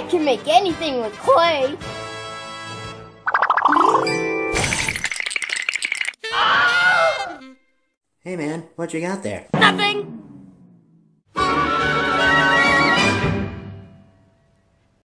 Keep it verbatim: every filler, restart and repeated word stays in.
I can make anything with clay. Hey man, what you got there? Nothing.